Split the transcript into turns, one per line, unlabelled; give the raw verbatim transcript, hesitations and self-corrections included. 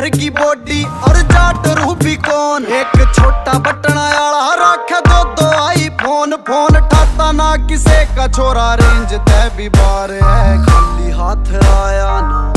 की बॉडी और जाट रूबी कौन। एक छोटा बटना आला रखे दो दो आई फोन। फोन ठाता ना किसे का छोरा रेंज तय भी बार है। खाली हाथ आया ना